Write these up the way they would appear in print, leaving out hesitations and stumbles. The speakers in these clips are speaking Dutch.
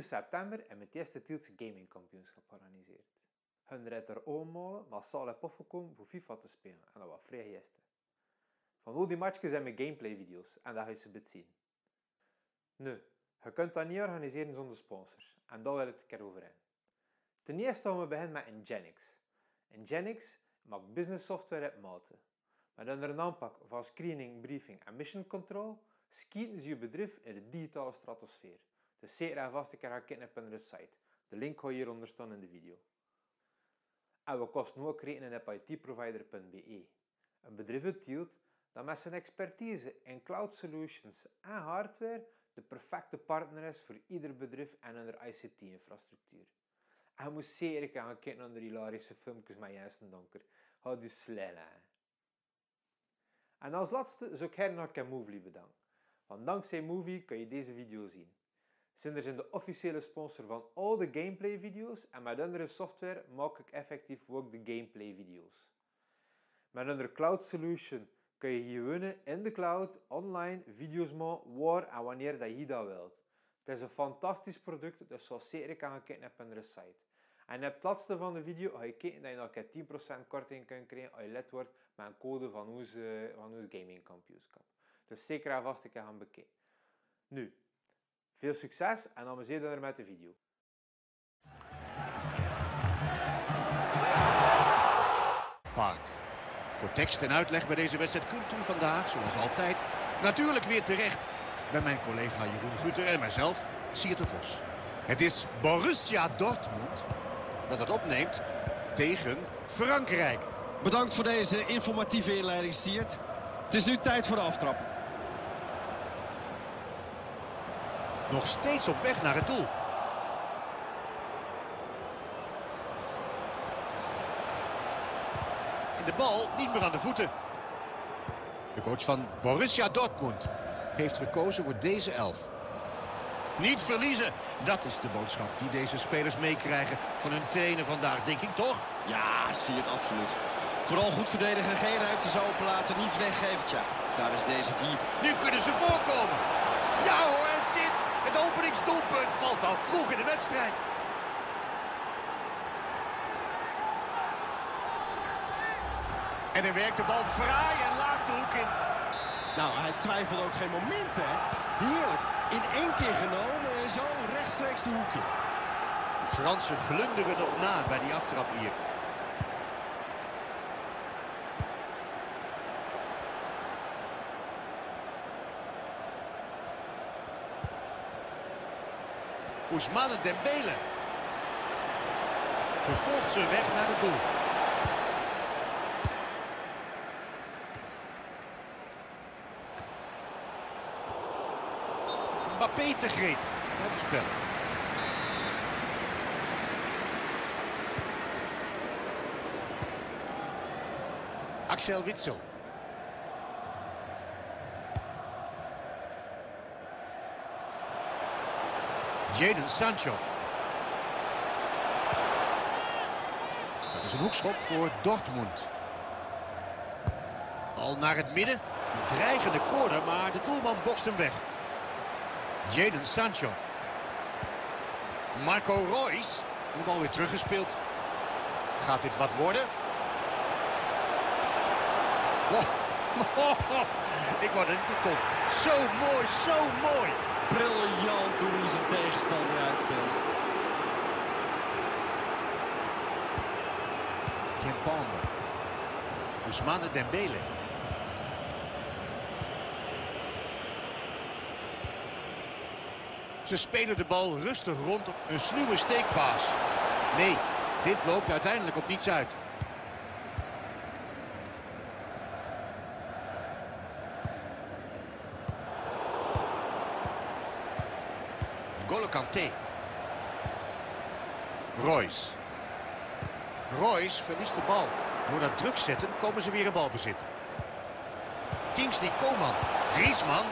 september en met eerste Tielse gamingkampioenschap georganiseerd. Hun rijdt er oommolen, maar Saal heb opgekomen voor FIFA te spelen en dat was vrij gisteren. Van al die matchjes zijn mijn gameplay-video's en dat ga je ze zien. Nu, je kunt dat niet organiseren zonder sponsors en daar wil ik het een keer over in. Ten eerste gaan we beginnen met Nginx. Nginx maakt business software uit maten. Met een aanpak van screening, briefing en mission control schieten ze je bedrijf in de digitale stratosfeer. Dus zeker en vast een keer gaan kijken op hun site. De link ga je hieronder staan in de video. En we kosten ook rekenen op itprovider.be. Een bedrijf uit dat met zijn expertise in cloud solutions en hardware de perfecte partner is voor ieder bedrijf en hun ICT-infrastructuur. En je moet zeker gaan kijken naar de hilarische filmpjes met Jensen Donker. Houd die slij. En als laatste zou ik nog Movely bedanken. Want dankzij Movie kun je deze video zien. Ze zijn de officiële sponsor van al de gameplay video's en met andere software maak ik effectief ook de gameplay video's. Met hun cloud solution kun je gewoon in de cloud online video's maken waar en wanneer dat je dat wilt. Het is een fantastisch product, dus zal zeker gaan kijken op hun site. En op het laatste van de video ga je kijken dat je nog een 10% korting kunt krijgen als je lid wordt met een code van ons gamingkampioenschap. Dus zeker en vast ik gaan bekijken. Nu, veel succes en amuseer je er met de video. Park. Voor tekst en uitleg bij deze wedstrijd kunt u vandaag, zoals altijd, natuurlijk weer terecht bij mijn collega Jeroen Guter en mijzelf, Siert de Vos. Het is Borussia Dortmund dat het opneemt tegen Frankrijk. Bedankt voor deze informatieve inleiding, Siert. Het is nu tijd voor de aftrap. Nog steeds op weg naar het doel. En de bal niet meer aan de voeten. De coach van Borussia Dortmund heeft gekozen voor deze elf. Niet verliezen, dat is de boodschap die deze spelers meekrijgen van hun trainer vandaag, denk ik toch? Ja, Siert, absoluut. Vooral goed verdedigen, geen ruimte zo openlaten, niets weggeven. Tja, daar is deze 4. Nu kunnen ze voorkomen. Ja hoor, hij zit. Het openingsdoelpunt valt al vroeg in de wedstrijd. En hij werkt de bal fraai en laag de hoek in. Nou, hij twijfelt ook geen moment, hè. Heerlijk. In één keer genomen en zo rechtstreeks de hoek in. De Fransen glunderen nog na bij die aftrap hier. Ousmane Dembele vervolgt zijn weg naar het doel. Mbappé te gretig. Spel. Axel Witsel. Jadon Sancho. Dat is een hoekschop voor Dortmund. Al naar het midden. Een dreigende corner, maar de doelman bokst hem weg. Jadon Sancho. Marco Reus. De bal weer teruggespeeld. Gaat dit wat worden? Ik word het niet kon. Zo mooi, zo mooi. Briljant hoe hij zijn tegenstander uitspeelt. Kimpembe. Ousmane Dembele. Ze spelen de bal rustig rond op een sluwe steekpaas. Nee, dit loopt uiteindelijk op niets uit. N'Golo Kanté. Reus. Reus verliest de bal. Door dat druk zetten komen ze weer in balbezit. Kingsley Coman. Griezmann.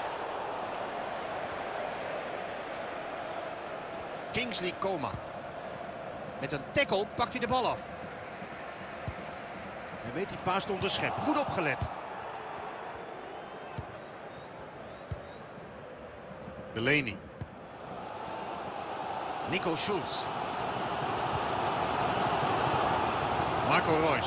Kingsley Coman. Met een tackle pakt hij de bal af. Hij weet die paas te onderscheppen. Goed opgelet. Delaney. Nico Schulz. Marco Reus.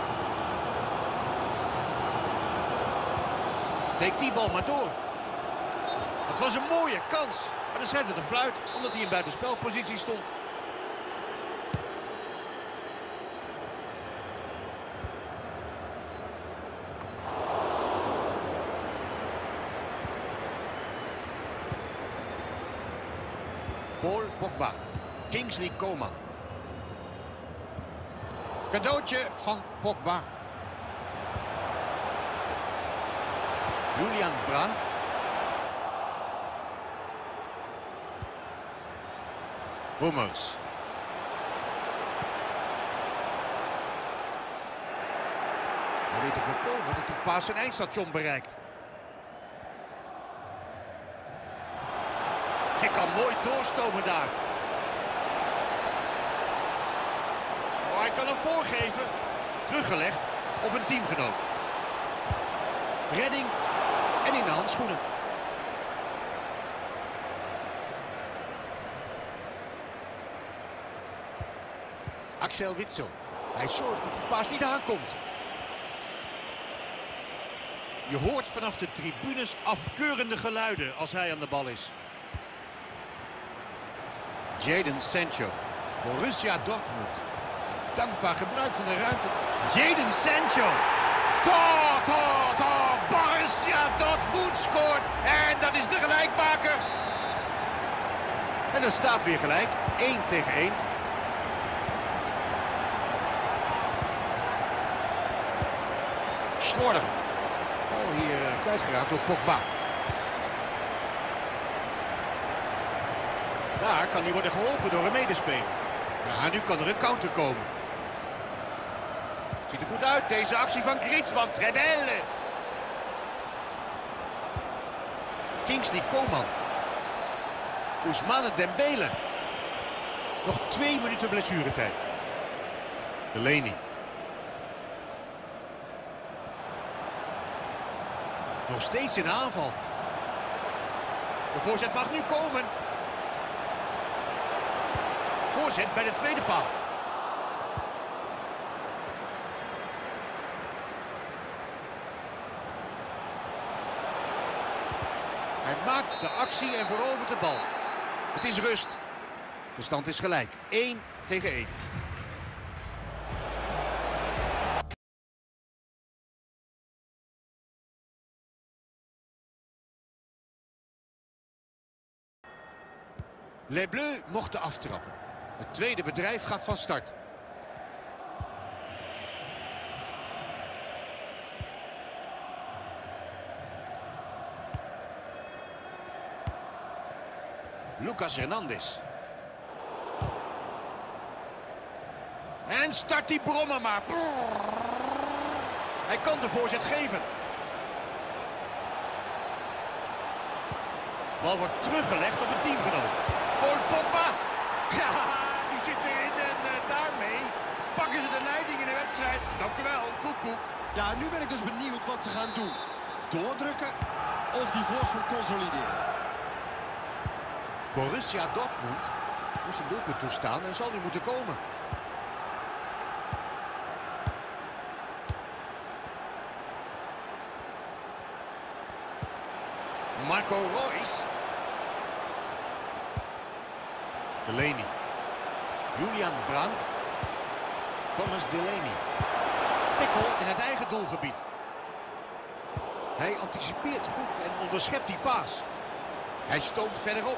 Steekt die bal maar door. Het was een mooie kans. Maar dan zette de fluit omdat hij in buitenspelpositie stond. Paul Pogba. Kingsley Coman. Cadeautje van Pogba. Julian Brandt. Hummels. We weten voorkomen dat de paas zijn eindstation bereikt. Hij kan mooi doorstomen daar. Oh, hij kan hem voorgeven. Teruggelegd op een teamgenoot. Redding en in de handschoenen. Axel Witsel. Hij zorgt dat de paas niet aankomt. Je hoort vanaf de tribunes afkeurende geluiden als hij aan de bal is. Jadon Sancho. Borussia Dortmund. Dankbaar gebruik van de ruimte. Jadon Sancho. Borussia Dortmund scoort. En dat is de gelijkmaker. En het staat weer gelijk. 1-1. Slordig. Oh, hier kwijtgeraakt door Pogba. Daar kan hij worden geholpen door een medespeler. Ja, nu kan er een counter komen. Ziet er goed uit, deze actie van Griezmann. Trebelle. Kingsley Coman. Ousmane Dembele. Nog 2 minuten blessuretijd. Delaney. Nog steeds in aanval. De voorzet mag nu komen. Voorzet bij de tweede paal. Hij maakt de actie en verovert de bal. Het is rust. De stand is gelijk. 1-1. Les Bleus mochten aftrappen. Het tweede bedrijf gaat van start. Lucas Hernandez. En start die brommer maar. Hij kan de voorzet geven. De bal wordt teruggelegd op een teamgenoot. Paul Pogba. Ja, die zit erin en daarmee pakken ze de leiding in de wedstrijd. Dank u wel, koekoek. Ja, nu ben ik dus benieuwd wat ze gaan doen. Doordrukken of die voorsprong consolideren. Borussia Dortmund moest een doelpunt toestaan en zal nu moeten komen. Marco Reus. Delaney. Julian Brandt. Thomas Delaney. Tikkel in het eigen doelgebied. Hij anticipeert goed en onderschept die paas. Hij stoomt verderop.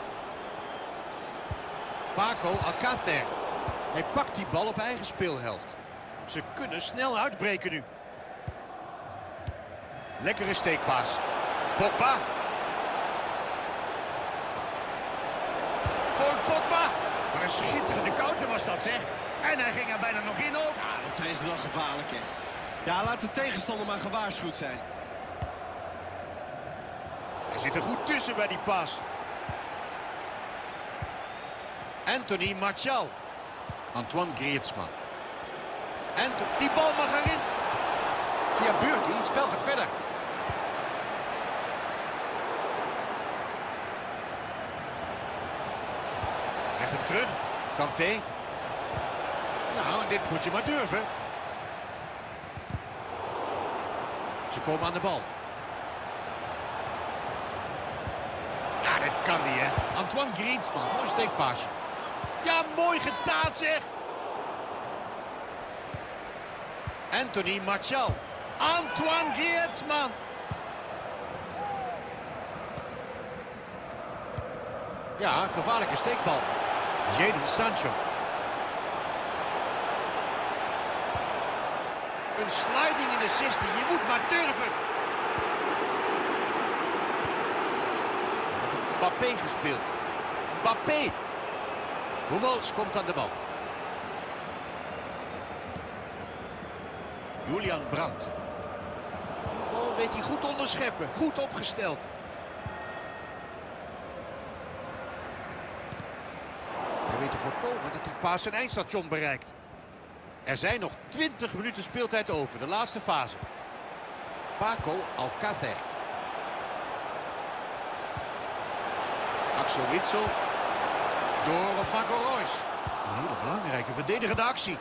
Paco Alcácer. Hij pakt die bal op eigen speelhelft. Ze kunnen snel uitbreken nu. Lekkere steekpaas. Pogba. Paul Pogba. Maar een schitterende counter was dat, zeg. En hij ging er bijna nog in ook. Ja, dat zijn ze dan gevaarlijk, hè. Ja, laat de tegenstander maar gewaarschuwd zijn. Hij zit er goed tussen bij die paas. Anthony Martial. Antoine Griezmann. En die bal mag erin. Via Burki, het spel gaat verder. Hij krijgt hem terug. Kanté. Nou, dit moet je maar durven. Ze komen aan de bal. Ja, dit kan niet, hè. Antoine Griezmann, mooi steekpaasje. Ja, mooi gedaan, zeg. Anthony Martial. Antoine Griezmann. Ja, gevaarlijke steekbal. Jadon Sancho. Een sliding in de 16. Je moet maar durven. Mbappé gespeeld. Mbappé. Hummels komt aan de bal. Julian Brandt. Die bal weet hij goed onderscheppen. Goed opgesteld. Hij weet te voorkomen dat die paas zijn eindstation bereikt. Er zijn nog 20 minuten speeltijd over. De laatste fase. Paco Alcácer. Axel Witsel. Door op Marco Reus. Een hele belangrijke verdedigende actie.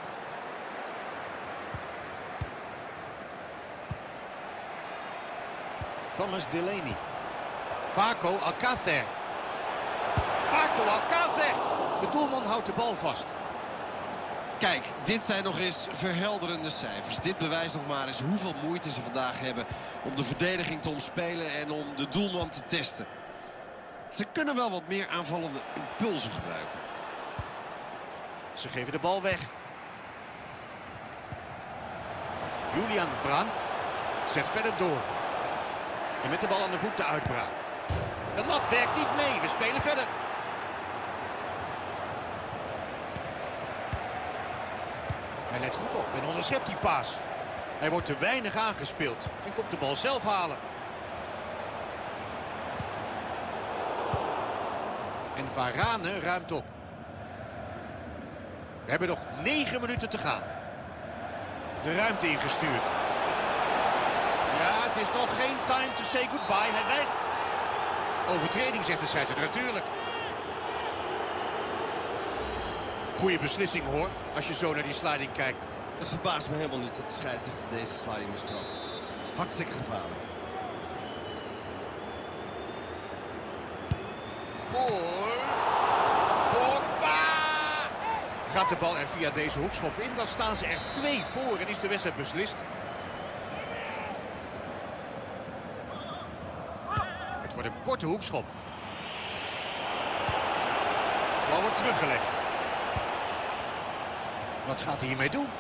Thomas Delaney. Paco Alcácer. Paco Alcácer. De doelman houdt de bal vast. Kijk, dit zijn nog eens verhelderende cijfers. Dit bewijst nog maar eens hoeveel moeite ze vandaag hebben om de verdediging te ontspelen en om de doelman te testen. Ze kunnen wel wat meer aanvallende impulsen gebruiken. Ze geven de bal weg. Julian Brandt zet verder door. En met de bal aan de voet de uitbraak. De lat werkt niet mee. We spelen verder. Hij let goed op en onderschept die paas. Hij wordt te weinig aangespeeld en komt de bal zelf halen. En Varane ruimt op. We hebben nog 9 minuten te gaan. De ruimte ingestuurd. Ja, het is nog geen time to say goodbye. Hij weigert. Overtreding, zegt de scheidsrechter, natuurlijk. Goeie beslissing, hoor, als je zo naar die sliding kijkt. Het verbaast me helemaal niet dat de scheidsrechter deze sliding bestraft. Hartstikke gevaarlijk. Pogba! Gaat de bal er via deze hoekschop in, dan staan ze er 2 voor en is de wedstrijd beslist. Het wordt een korte hoekschop. De bal wordt teruggelegd. Wat gaat hij hiermee doen?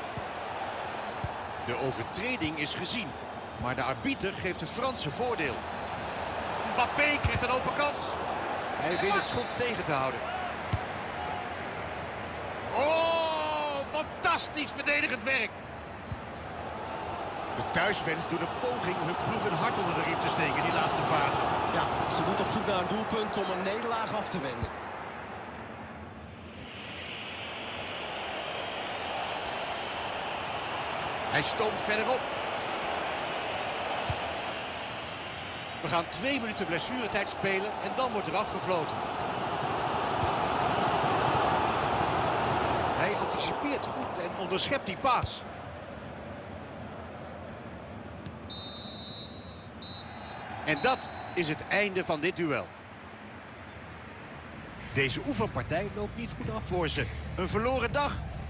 De overtreding is gezien, maar de arbiter geeft het Franse voordeel. Mbappé krijgt een open kans. Hij weet het schot tegen te houden. Oh, fantastisch verdedigend werk. De thuisfans doen een poging om hun ploeg een hart onder de riem te steken in die laatste fase. Ja, ze moeten op zoek naar een doelpunt om een nederlaag af te wenden. Hij stoomt verderop. We gaan 2 minuten blessuretijd spelen en dan wordt er afgefloten. Hij anticipeert goed en onderschept die paas. En dat is het einde van dit duel. Deze oefenpartij loopt niet goed af voor ze. Een verloren dag.